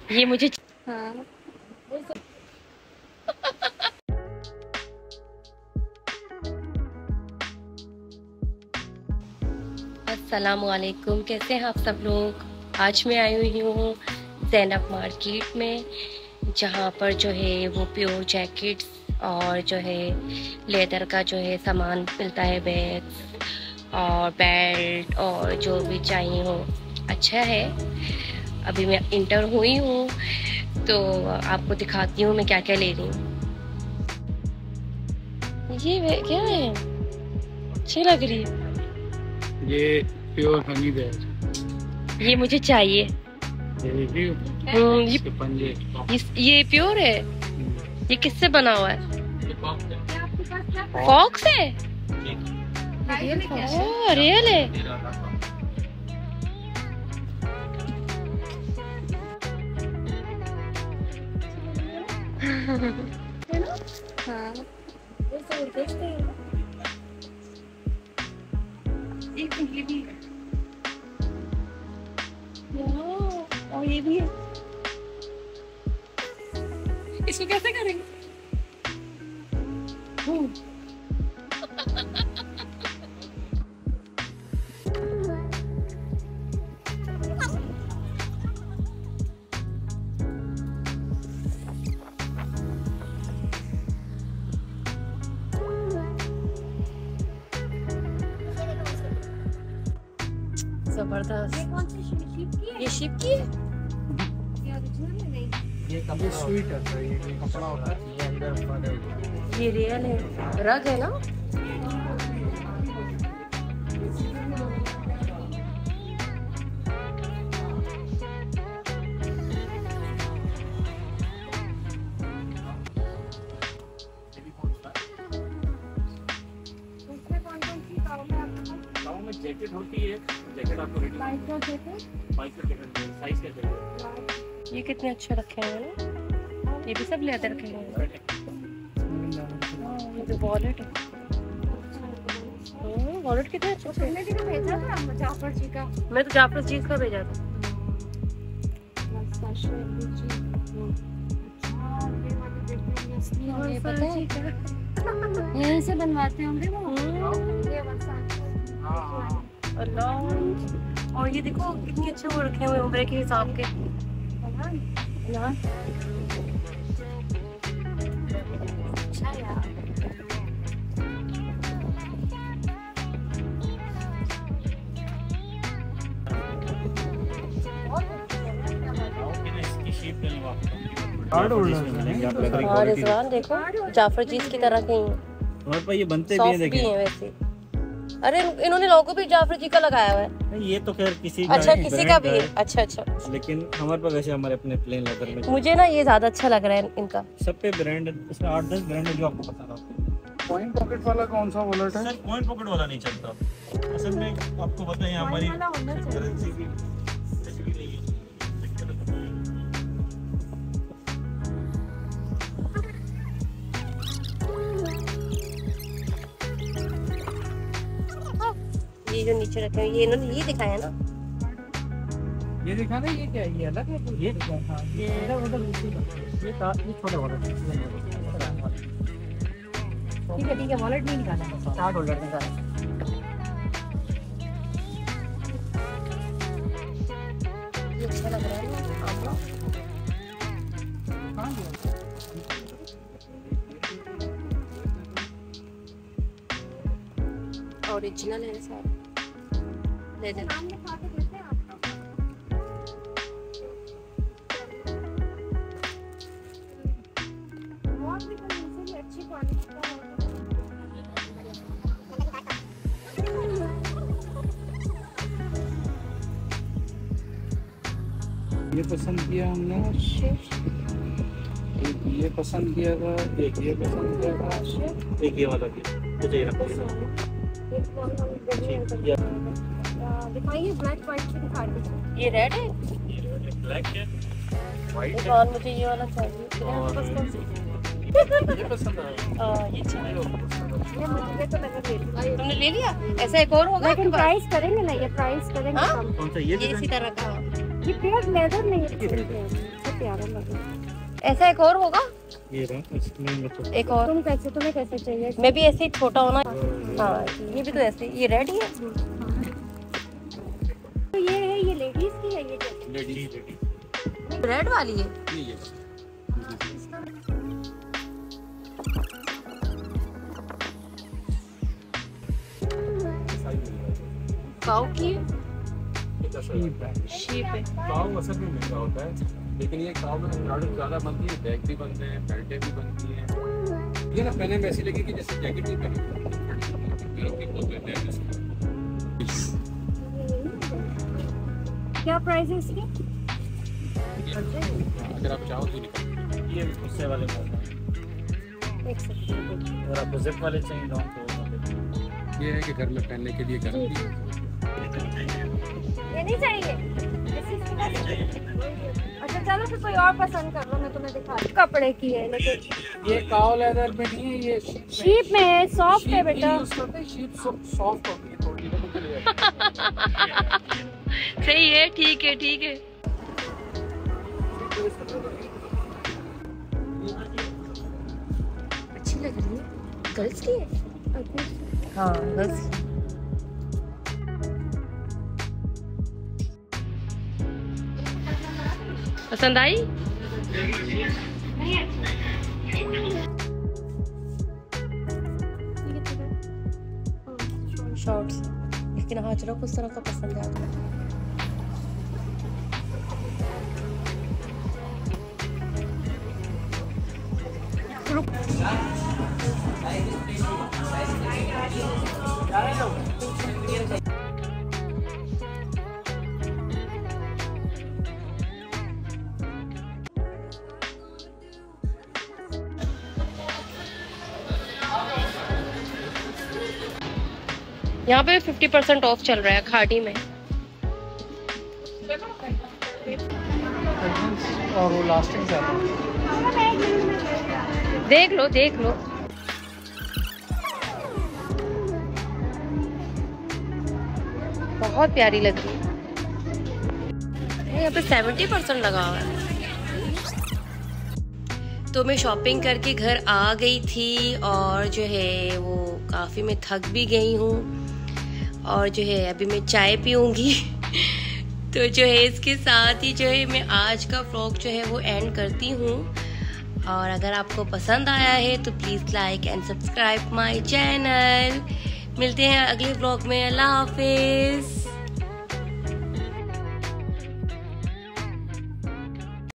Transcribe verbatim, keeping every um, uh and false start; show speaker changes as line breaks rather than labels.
ये मुझे हाँ। अस्सलामुअलैकुम, कैसे हैं आप सब लोग। आज मैं आई हुई हूँ ज़ैनब मार्केट में, जहाँ पर जो है वो प्योर जैकेट्स और जो है लेदर का जो है सामान मिलता है, बैग्स और बेल्ट और जो भी चाहिए हो अच्छा है। अभी मैं इंटर हुई हूँ तो आपको दिखाती हूँ मैं क्या क्या ले रही हूँ। ये क्या है, अच्छी लग रही है।
ये प्योर हनी बैग,
ये मुझे चाहिए।
ये भी
ये पंजे। ये, ये प्योर है। ये किससे बना हुआ है? फॉक्स है। ओह रियल है। हाँ एक ये भी है और ये भी है। इसको कैसे करेंगे? जबरदस्त। ये कौन सी शिप की है? ये शिप की है। ये ओरिजिनल है नहीं? ये कपड़ा स्वीट है, ये कपड़ा होता है, ये अंदर ये रियल है, रग है ना।
जैकेट होती है, जैकेट आपको ready micro jacket, micro jacket size क्या चाहिए?
ये कितने अच्छे रखे हैं, ये भी सब लेदर के हैं। ये तो वॉलेट है, वॉलेट कितने अच्छे अच्छे। मैंने भी भेजा था जाफर जी का, मैं तो जाफर जी का भेजा था।
यहीं से बनवाते होंगे वो।
अल्लाह, और ये देखो कितने अच्छे वो रखे हुए उम्र के हिसाब के। हाँ रिजवान देखो जाफर जीत की तरह के हैं,
ये बनते भी हैं,
भी हैं वैसे। अरे इन्होंने लोगो भी जाफर जी का लगाया हुआ है।
ये तो खैर किसी
अच्छा किसी का भी है। अच्छा अच्छा,
लेकिन हमारे पास वैसे हमारे अपने प्लेन लेदर में
मुझे ना ये ज्यादा अच्छा लग रहा है इनका।
सब पे ब्रांड, इसमें आठ दस ब्रांड है जो आपको पता रहा। कॉइन पॉकेट वाला कौन सा वॉलेट है? सर कॉइन पॉकेट वाला नहीं चलता असल में, आपको पता है हमारी करेंसी की
ये जो नीचे रखे हैं, ये इन्होंने ये दिखाया ना,
ये दिखा ना, ये क्या है, ये अलग है ये। हां ये इधर उधर ये ये छोटे वॉलेट
ठीक है ठीक है, वॉलेट नहीं निकालना, चार वॉलेट निकालना। ये अच्छा लग रहा है आपको। ओरिजिनल है सारा लेदर।
ये पसंद किया हमने, एक ये पसंद किया था, एक ये पसंद किया था, एक ये वाला किया।
दिखाइए ब्लैक व्हाइट की दिखा दीजिए। ये रेड है,
ये ब्लैक है, व्हाइट है,
और मुझे ये वाला चाहिए।
और ये पसंद आया।
हां ये चाहिए, ये मुझे तो लगा ले लिया। तुमने ले लिया? ऐसा एक और होगा, लेकिन प्राइस करेंगे ना, ये प्राइस करेंगे कम।
कौन सा? ये
इसी तरह का
ये प्योर लेदर नहीं है। प्यारा लगा।
ऐसा एक और होगा?
ये रहा इसमें मतलब
एक और
तुम कैसे तुम्हें कैसे चाहिए?
मैं भी ऐसे ही छोटा होना। हाँ ये भी तो ऐसे, ये रेड ही है।
तो ये है, ये लेडीज की है, ये
लेडी लेडी
रेड वाली है। काऊ की शीप है।
काऊ असल में महंगा होता है, लेकिन ये काऊ में एम्ब्रॉयडरी ज़्यादा बनती है, बैग भी बनते हैं, बेल्टें भी बनती हैं। ये ना पहने में ऐसी लगी कि जैसे जैकेट नहीं पहनी।
क्या प्राइस है इसकी?
अगर आप चाहो तो निकल।
ये गुस्से वाले मॉडल हैं।
एक सेकंड।
अगर आपको जिप वाले चाहिए तो आपको
ये है कि घर में पहनने के लिए गारंटी है।
ये नहीं चाहिए। अच्छा चलो फिर कोई और पसंद कर लो, मैं तुम्हें दिखा दूँ। कपड़े की है लेकिन
ये काऊ लेदर में नहीं है, ये
शीप में है, सॉफ्ट है बेटा।
शीप सॉफ्ट होती है थोड़ी।
सही है, ठीक है ठीक है। अच्छी लग रही है। गर्ल्स की है? हाँ गर्ल्स की। पसंद आई? शॉर्ट्स, लेकिन हाजरा को उस तरह का पसंद है। यहाँ पे फिफ्टी परसेंट ऑफ चल रहा है खाड़ी में।
और वो लास्टिंग ज़्यादा
देख लो देख लो। बहुत प्यारी लग रही है। यहाँ पे सेवेंटी परसेंट लगा हुआ है। तो मैं शॉपिंग करके घर आ गई थी और जो है वो काफ़ी मैं थक भी गई हूँ और जो है अभी मैं चाय पीऊँगी। तो जो है इसके साथ ही जो है मैं आज का व्लॉग जो है वो एंड करती हूँ। और अगर आपको पसंद आया है तो please like and subscribe my channel. मिलते हैं अगले व्लॉग में। अल्लाह हाफिज़।